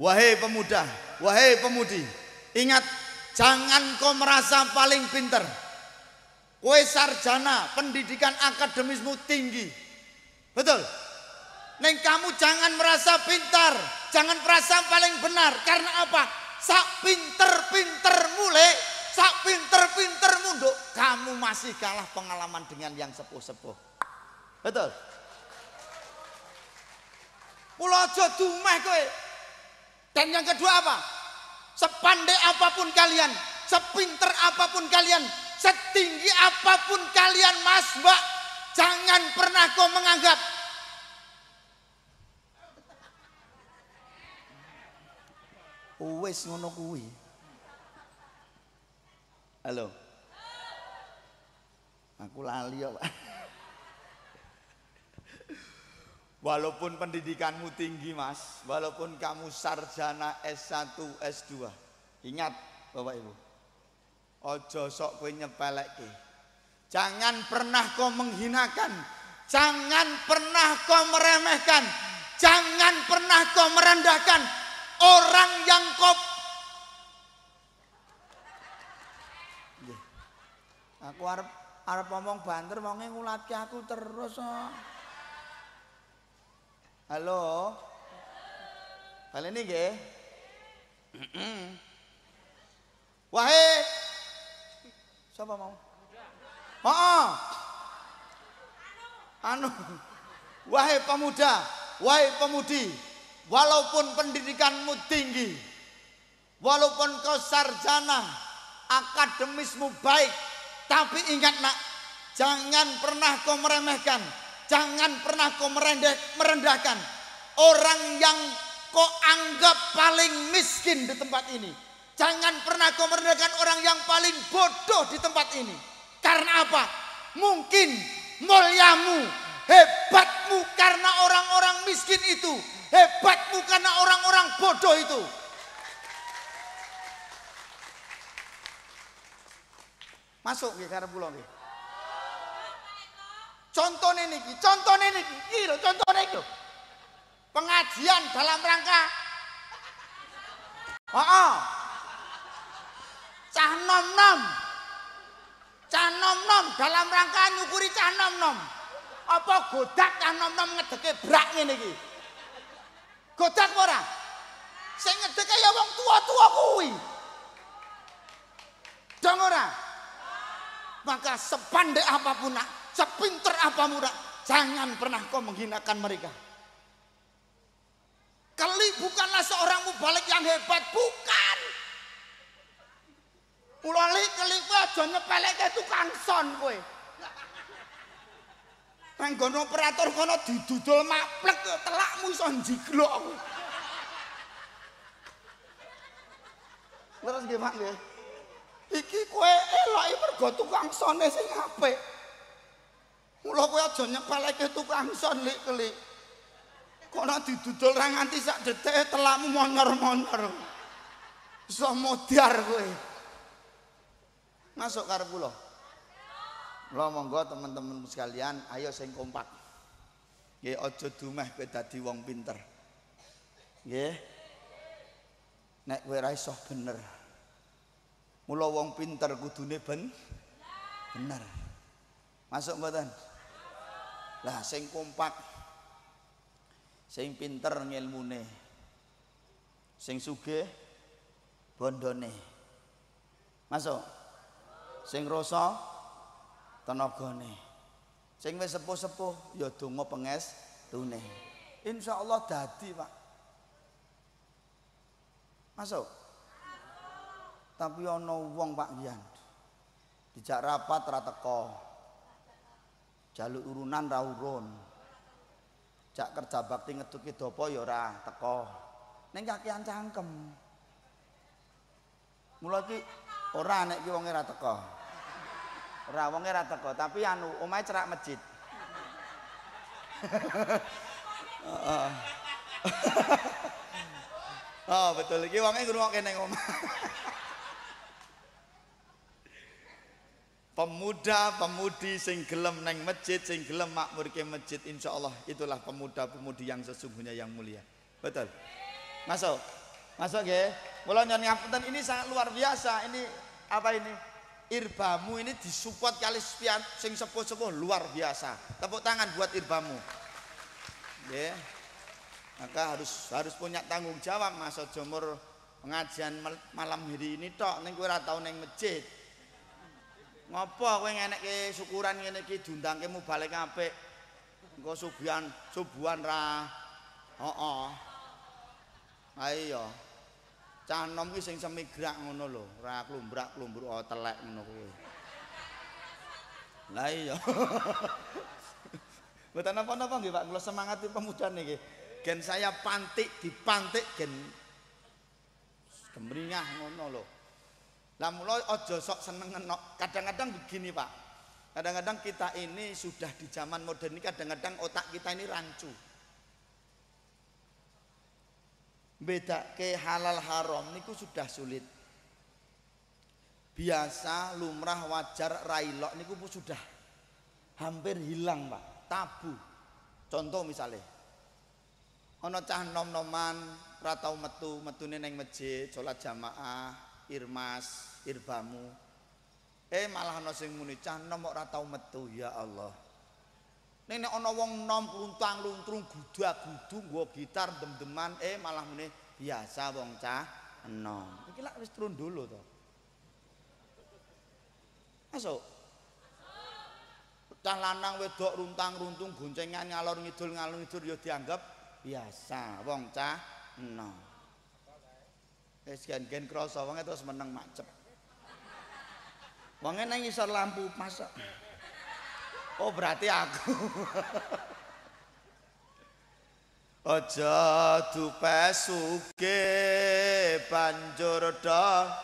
Wahai pemuda, wahai pemudi, ingat, jangan kau merasa paling pinter. Kowe sarjana, pendidikan akademismu tinggi. Betul? Neng kamu jangan merasa pintar, jangan merasa paling benar. Karena apa? Sak pinter-pinter mulai, sak pinter-pinter munduk, kamu masih kalah pengalaman dengan yang sepuh-sepuh. Betul? Mula aja dumeh kowe. Dan yang kedua apa? Sepandai apapun kalian, sepinter apapun kalian, setinggi apapun kalian, Mas, Mbak, jangan pernah kau menganggap wis ngono kuwi. Halo. Aku lali ya, Pak. Walaupun pendidikanmu tinggi, Mas, walaupun kamu sarjana S1, S2, ingat Bapak Ibu, ojo sok kowe nyepelekke. Jangan pernah kau menghinakan, jangan pernah kau meremehkan, jangan pernah kau merendahkan orang yang kau. Aku arep ngomong banter, wonge ngulatke aku terus. Halo. Kali ini nggih. Wahai siapa mau? Wahai pemuda, wahai pemudi, walaupun pendidikanmu tinggi, walaupun kau sarjana, akademismu baik, tapi ingat nak, jangan pernah kau meremehkan, jangan pernah kau merendahkan orang yang kau anggap paling miskin di tempat ini. Jangan pernah kau merendahkan orang yang paling bodoh di tempat ini. Karena apa? Mungkin muliamu, hebatmu karena orang-orang miskin itu, hebatmu karena orang-orang bodoh itu. Masuk nggih karep kula nggih. Contohnya niki, iki lho, contohnya itu. Pengajian dalam rangka cah nom-nom dalam rangka nyukuri cah nom-nom. Apa godak cah nom-nom ngedeke brak ngene iki? Godak ora? Sing ngedeke ya wong tua-tua kuwi. Dong ora? Maka sepandai apapun nak, sepinter apapun nak, jangan pernah kau menghinakan mereka. Kali bukanlah seorang mubalik yang hebat, bukan. Ulali kali kowe aja nyepelekke tukang son kowe. Nang ngono operator kono didudul maplek telakmu iso njiglok kowe. Terus nggih Pak nggih. Iki kowe eloki mergo tukang sone sing apik. Mula kowe aja nyepelekke tukang son lik-lik. Kono didudul ra nganti sak detik telakmu monyor-monyor. Iso modar kowe. Masuk karep kula. Kula monggo teman-teman sekalian, ayo sing kompak. Nggih aja dumeh kowe dadi wong pinter. Nggih. Nek kowe ra iso bener. Mula wong pinter kudune bener. Masuk mboten? Lah sing kompak, sing pinter ngilmune, sing sugih bondone. Masuk? Sing rasa tenagane. Sing wis sepuh-sepuh ya donga pengestune. Insyaallah dadi, Pak. Masuk? Tapi ana wong Pak Yan. Dijak rapat ra teko. Jaluk urunan ra urun. Jak kerja bakti ngeduki dopo ya ora teko. Ning kakean cangkem. Mula iki ora nek ki wonge ra teko. Ora wonge ra teko, tapi anu omahe cerak masjid. Oh, betul iki wonge ngrungokke ning omah. Pemuda-pemudi sing gelem neng masjid, sing gelem makmurke masjid, insyaallah itulah pemuda-pemudi yang sesungguhnya yang mulia. Betul. Masuk. Masuk nggih. Kula nyon ngapunten ini sangat luar biasa. Ini apa ini? Irbamu ini disupport kali sepian sing sepuh-sepuh luar biasa. Tepuk tangan buat Irbamu. Nggih. Maka harus punya tanggung jawab Mas Jomur pengajian malam hari ini tok ning kowe ora tau ning masjid. Ngopo kowe ngenekke syukuran ngene iki diundangke mubalik apik. Engko subuhan ra. Heeh. Ayo. Cah nom ki sing semigrak ngono lho, ora klumbrak-klumbruk telek ngono kuwi. Lah iya. Mboten napa-napa nggih Pak, kula semangati pemuda niki. Gen saya dipantik gen gemringah ngono lho. Lah mula aja sok seneng enok. Kadang-kadang begini Pak. Kadang-kadang kita ini sudah di zaman modern ini kadang-kadang otak kita ini rancu. Bedake halal haram niku sudah sulit. Biasa lumrah wajar railok niku sudah hampir hilang Pak, tabu. Contoh misalnya ana cah nom-noman ra tau metune ning masjid salat jamaah irmas irbamu malah ana sing muni cah nom kok ra tau metu ya Allah. Nek ana wong nom luntang-luntrung gudak-gudu nggo gitar dem-deman malah muni biasa wong cah enom. Iki lak wis trundolo to. Masuk. Cah lanang wedok runtang-runtung goncengan ngalor ngidul ya dianggap biasa wong cah enom. Wis gen-gen krasa wonge terus meneng macep. Wonge nang isor lampu masuk. Oh berarti aku. Aja dupe sugih banjur do.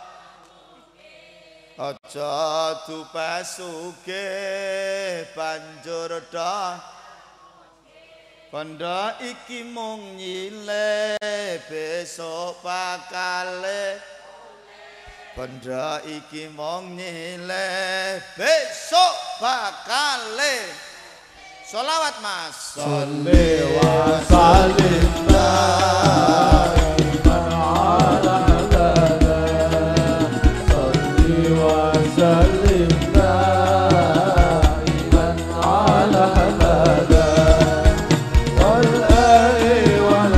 Aja dupe sugih banjur do. Kondo iki mung nyile besok bakale. Kondo iki mung nyile besok bakale. Sholawat Mas. Sholli wa sallim daiman ala hadana. Sholli wa sallim daiman ala hadana. Wal ali wal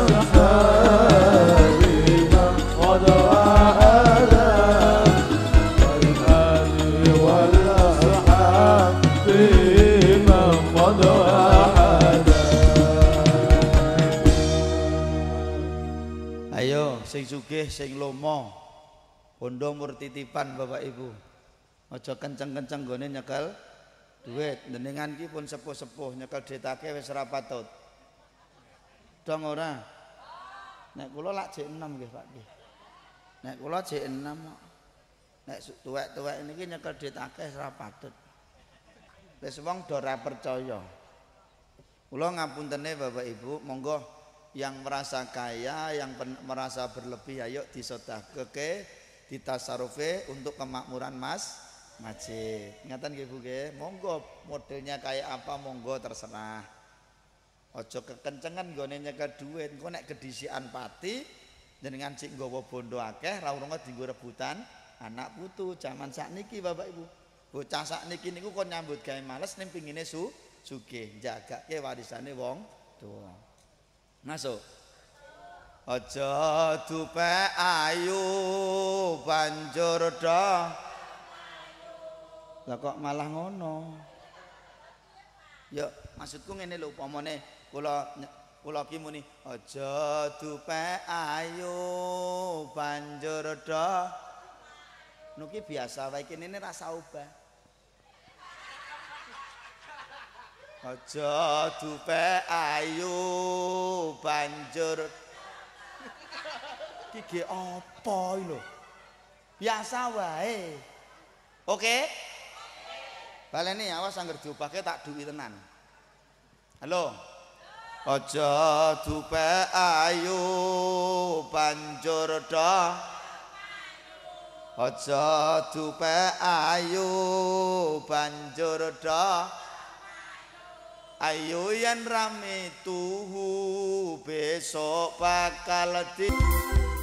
ashabi man qad wa'ada. Wal ali wal ashabi ayo sing sugih sing lomo bondo mur titipan Bapak Ibu aja kenceng-kenceng gone nyekel duit jenengan ki pun sepuh-sepuh nyekel duitake wis ora patut dong ora nek kula lak jek 6 nggih Pak nggih nek kula jek 6 nek tuwek-tuwek niki nyekel duit akeh ora patut wis wong do ora percaya. Kula ngapuntene Bapak Ibu, monggo yang merasa kaya, yang merasa berlebih ayo disedekahke, ditasarufe untuk kemakmuran masjid. Ngatan nggih Bu nggih, monggo modelnya kayak apa monggo terserah. Aja kekencengan nggone nyekel dhuwit, engko nek kedisikan pati jenengan sik nggawa bondo akeh ra urunge dienggo rebutan anak putu. Zaman sakniki Bapak Ibu. Bocah sakniki niku kon nyambut gawe males ning pingine sugih, jagake warisane wong tuwa. Masuk. Aja dupe ayu banjur do. Lah kok malah ngono. Ya maksudku ngene lho upamane kula ki muni aja dupe ayu banjur do. Nuki biasa wae kene rasa ubah. Aja dupe ayu banjur iki apa lho biasa wae oke baleni awas angger diubahke tak duwi tenan halo aja dupe ayu banjur do aja dupe ayu banjur do. Ayo yen rame tuhu besok bakal di